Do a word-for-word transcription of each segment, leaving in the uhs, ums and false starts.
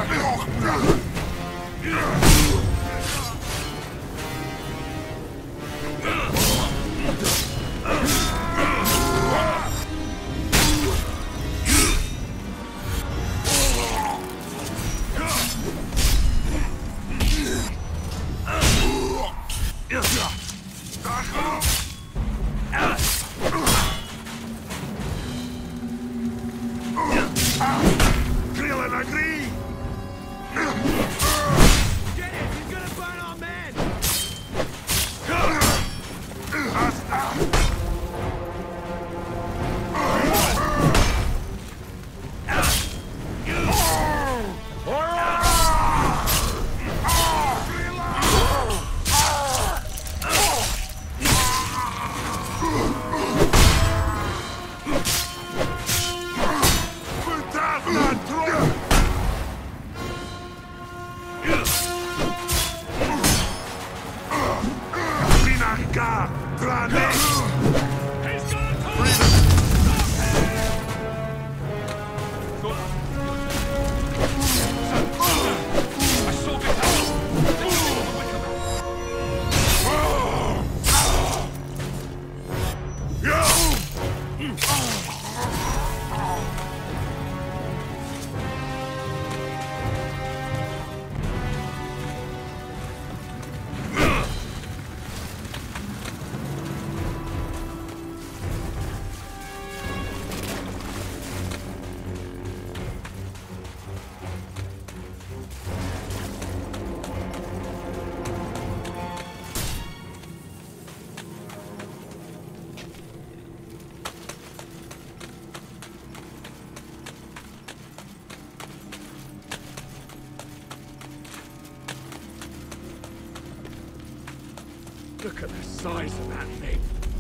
Look at the size of that thing.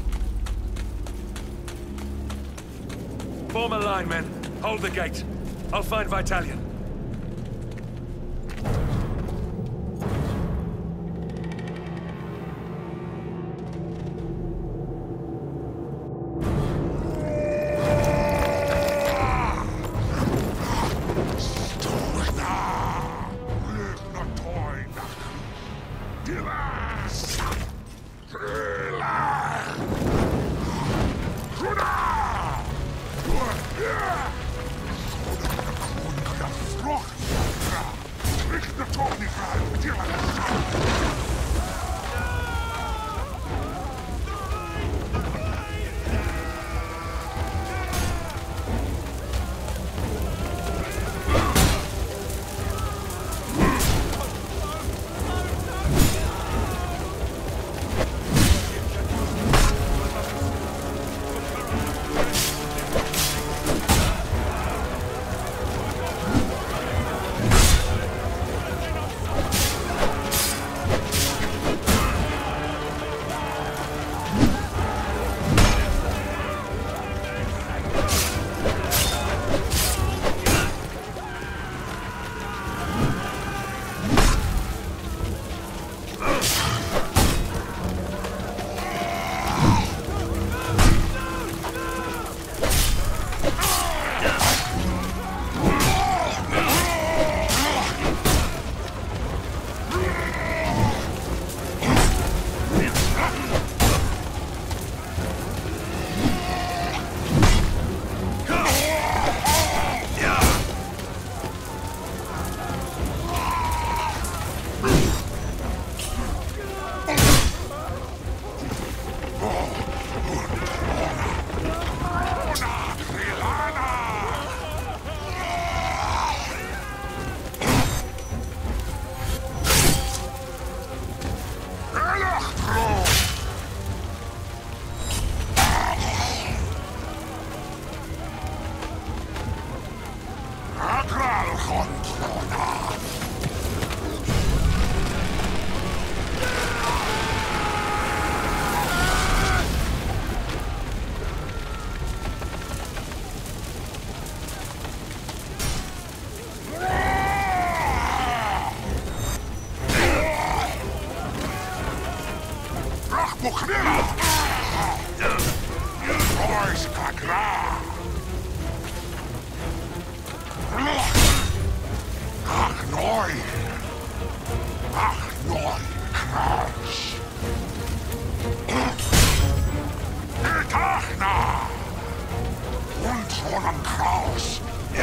Form a line, men. Hold the gate. I'll find Vitalian. Ah! neu! Ach, neu! Kraus! Etachna! Und Roland Kraus!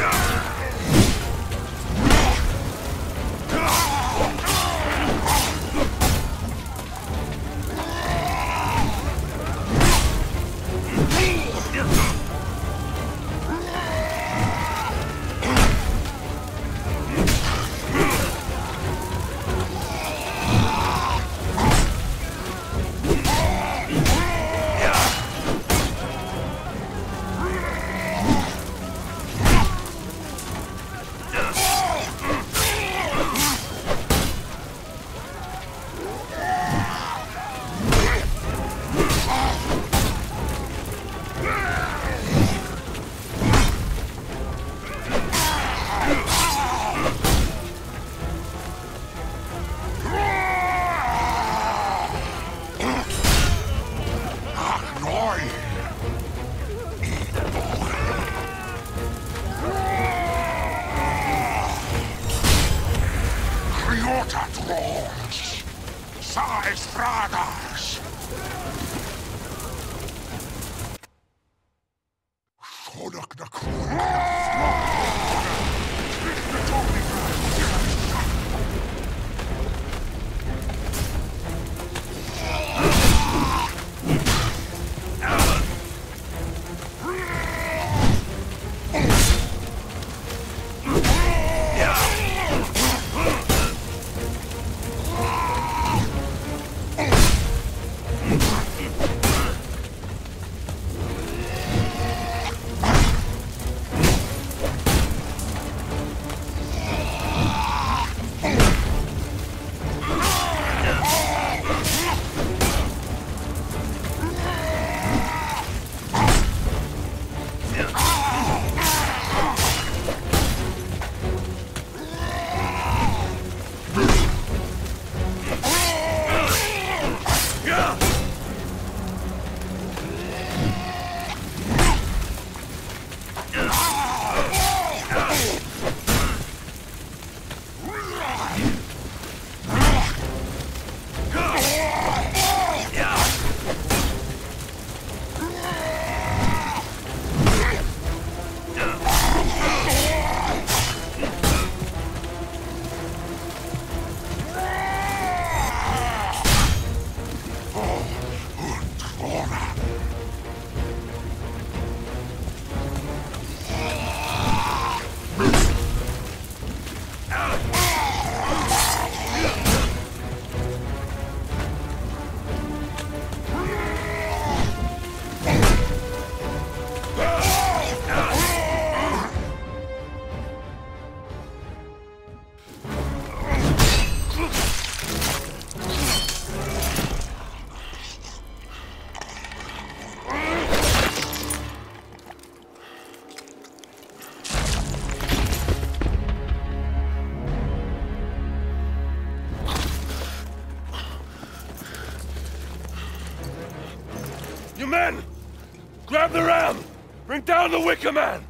You men! Grab the ram! Bring down the Wicker Man!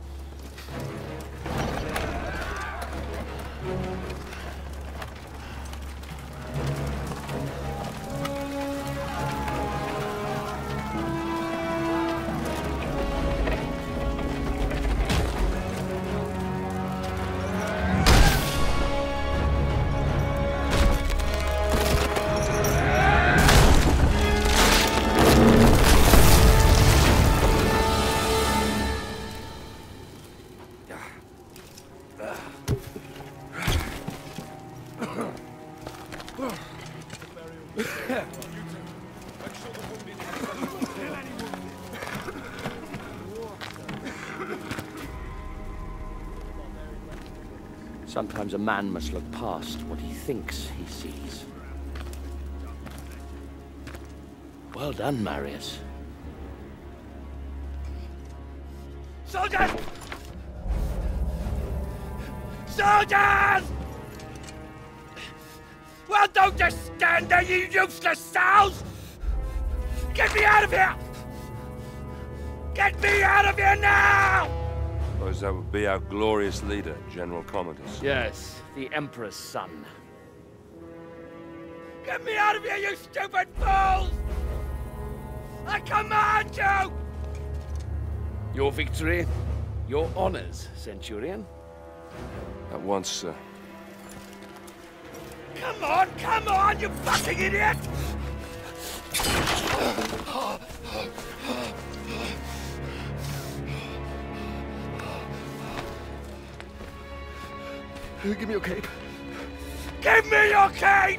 Sometimes a man must look past what he thinks he sees. Well done, Marius. Soldiers! Soldiers! Well, don't just stand there, you useless sows! Get me out of here! Get me out of here now! Suppose that would be our glorious leader, General Commodus. Yes, the Emperor's son. Get me out of here, you stupid fools! I command you! Your victory, your honors, Centurion. At once, sir. Come on, come on, you fucking idiot! Give me your cape. Give me your cape!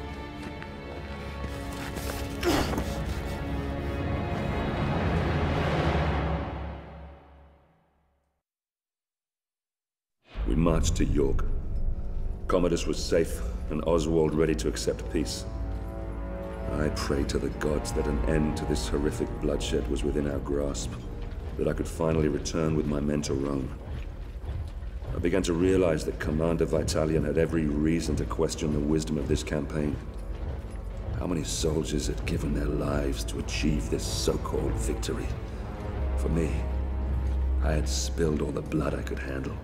We marched to York. Commodus was safe, and Oswald ready to accept peace. I prayed to the gods that an end to this horrific bloodshed was within our grasp, that I could finally return with my men to Rome. I began to realize that Commander Vitalian had every reason to question the wisdom of this campaign. How many soldiers had given their lives to achieve this so-called victory? For me, I had spilled all the blood I could handle.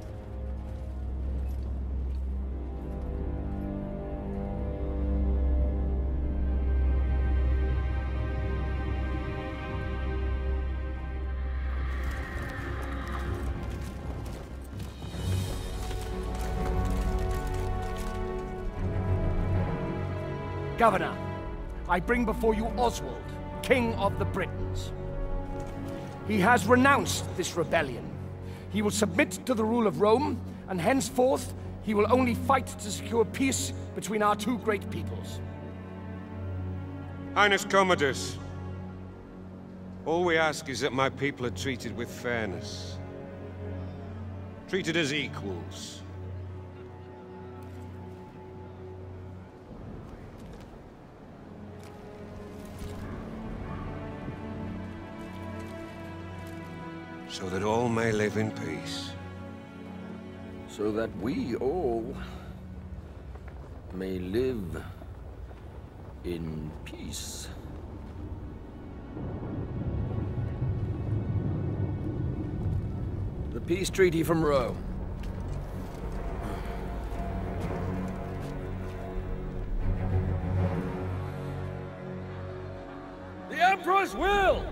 Governor, I bring before you Oswald, King of the Britons. He has renounced this rebellion. He will submit to the rule of Rome, and henceforth, he will only fight to secure peace between our two great peoples. Highness Commodus, all we ask is that my people are treated with fairness. Treated as equals. So that all may live in peace. So that we all may live in peace. The peace treaty from Rome. The Emperor's will!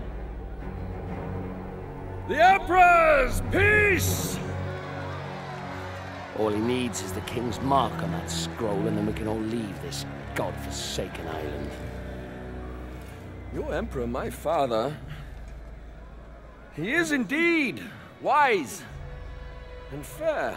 The Emperor's peace! All he needs is the King's mark on that scroll, and then we can all leave this god-forsaken island. Your Emperor, my father, he is indeed wise and fair.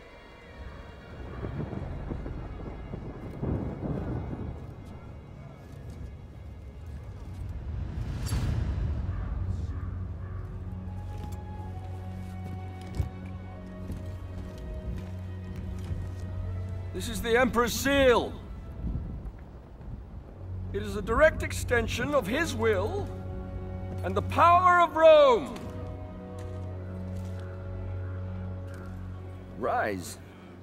This is the Emperor's seal. It is a direct extension of his will and the power of Rome. Rise.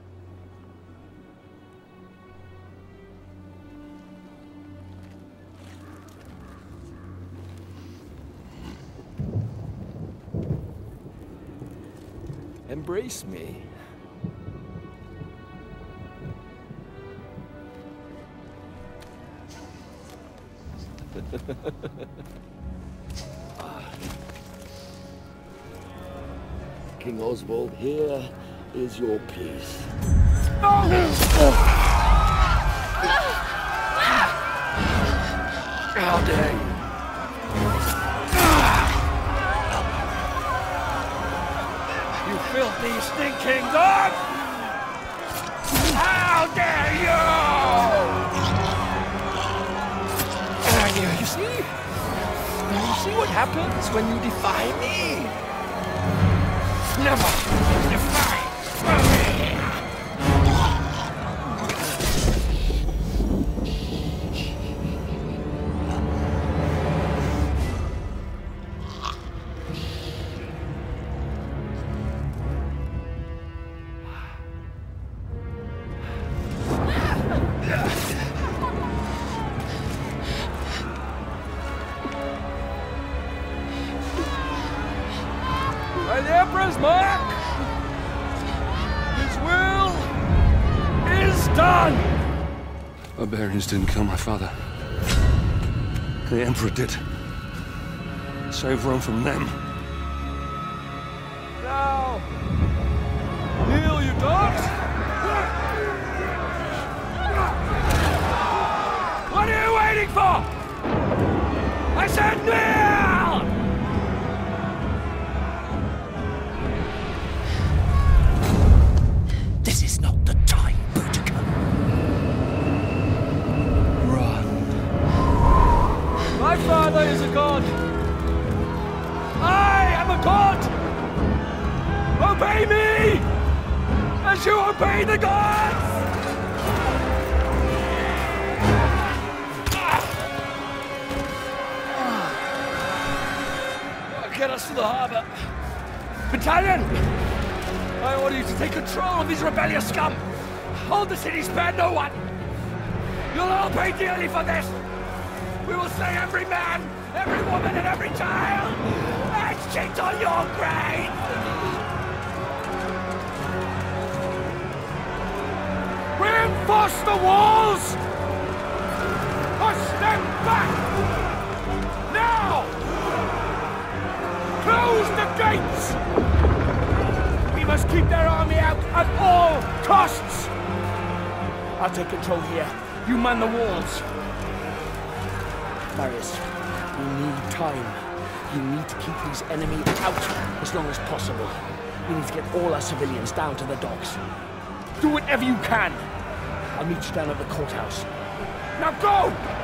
Embrace me. King Oswald, here is your peace. How dare you! You filthy, stinking dog! How dare you! You see? You see what happens when you defy me? Never defy me! By the Emperor's mark! done! Barbarians didn't kill my father. The Emperor did. Save Rome from them. Now! Kneel, you dogs! What are you waiting for? I said kneel! This is not the time, Boudica. My father is a god. I am a god. Obey me, as you obey the gods. Get us to the harbor. Battalion, I order you to take control of these rebellious scum. Hold the city, spare no one. You'll all pay dearly for this. We will slay every man, every woman, and every child! And shit on your grave! Reinforce the walls! Push them back! Now! Close the gates! We must keep their army out at all costs! I'll take control here. You man the walls. Marius, we need time. You need to keep these enemy out as long as possible. We need to get all our civilians down to the docks. Do whatever you can. I'll meet you down at the courthouse. Now go!